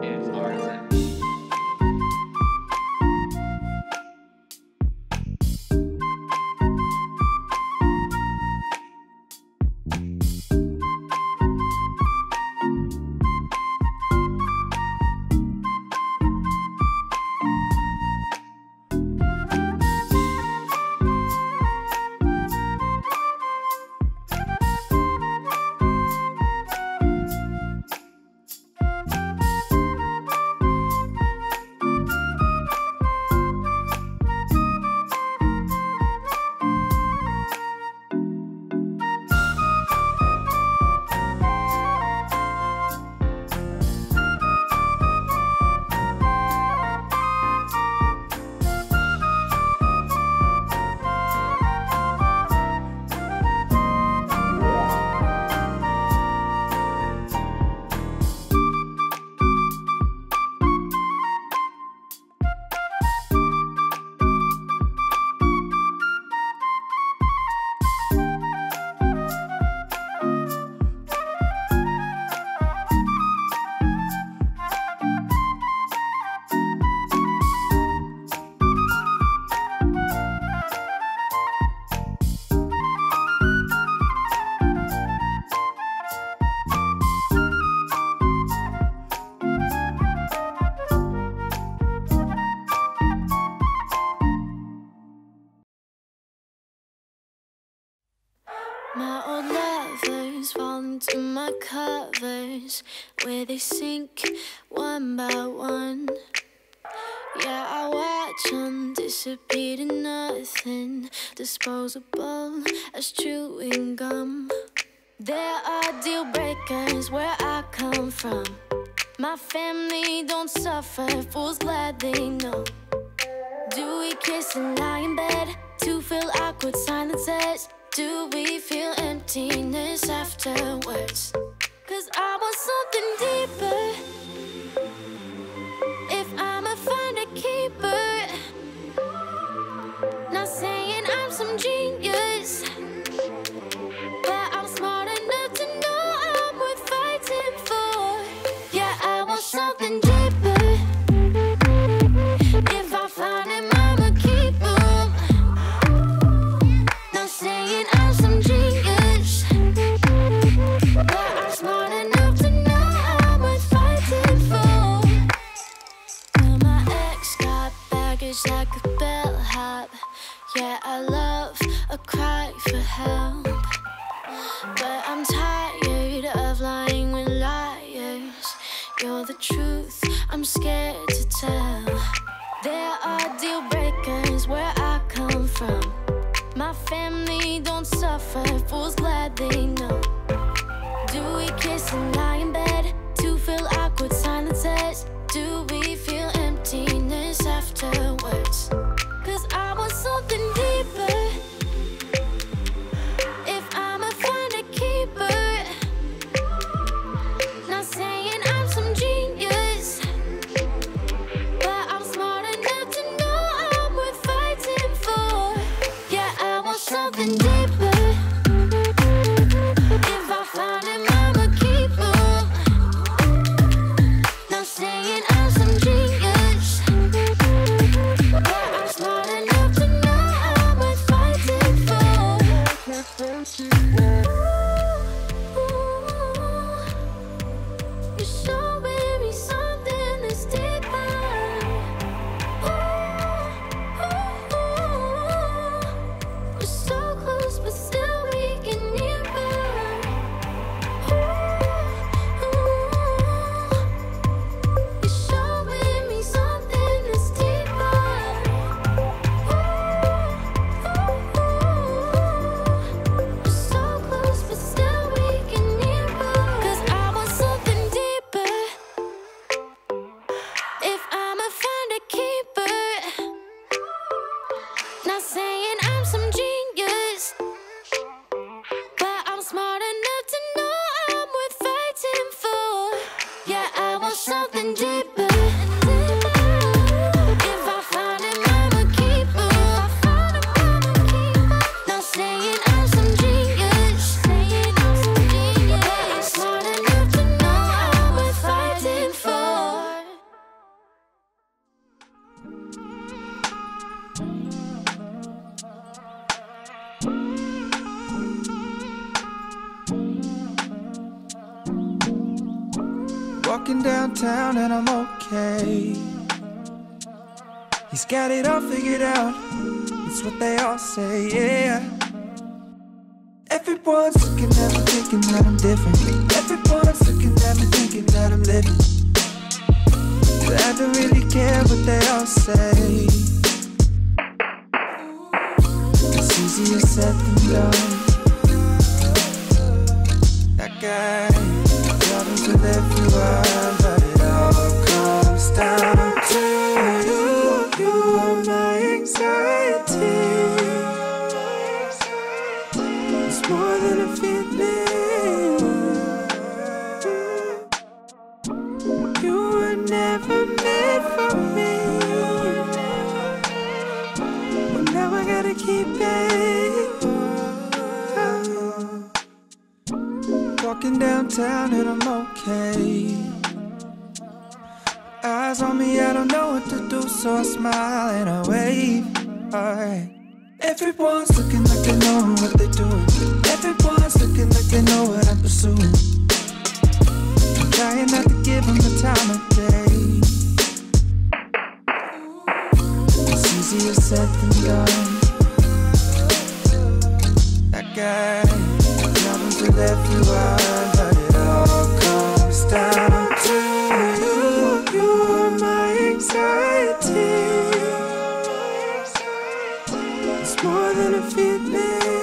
It's RSM. My old lovers fall into my covers, where they sink one by one. Yeah, I watch them disappear to nothing, disposable as chewing gum. There are deal breakers where I come from. My family don't suffer, fools glad they know. Do we kiss and lie in bed to fill awkward silences? Do we feel emptiness afterwards? 'Cause I want something deeper. If I'ma find a keeper, not saying I'm some genius, but I'm smart enough to know I'm worth fighting for. Yeah, I want something deeper. If I find him, I'ma keep him. Not saying I'm some genius, but I'm smart enough to know I'm worth fighting for. Well, my ex got baggage like a bellhop. Yeah, I love a cry for help, but I'm tired of lying with liars. You're the truth, I'm scared to tell. There are deal breakers where I come from. My family don't suffer, fools glad they know. Do we kiss and lie in bed to fill awkward silences? Do we feel emptiness afterwards? 'Cause I want something deeper. If I'ma find a keeper, not saying I'm some genius, but I'm smart enough to know I'm worth fighting for. Yeah, I want something deeper. If I find him, I'ma keep him. Not saying I'm some genius, but I'm smart enough to know I'm worth fighting for. You're showing me something that's deeper. We're so close, Walking downtown and I'm okay. He's got it all figured out, it's what they all say, yeah. Everyone's looking at me thinking that I'm different. Everyone's looking at me thinking that I'm living. But I don't really care what they all say. It's easier said than done. That guy, problems with everyone, but it all comes down to you. You are my anxiety. It's more than a feeling. You were never meant for me, but now I gotta keep it. Walking downtown and I'm okay. Eyes on me, I don't know what to do, so I smile and I wave. Alright. Everyone's looking like they know what they're doing. Everyone's looking like they know what I'm pursuing. I'm trying not to give them the time of day. It's easier said than done. That guy, problems with everyone, but it all comes down to you. You are my anxiety. It's more than a feeling.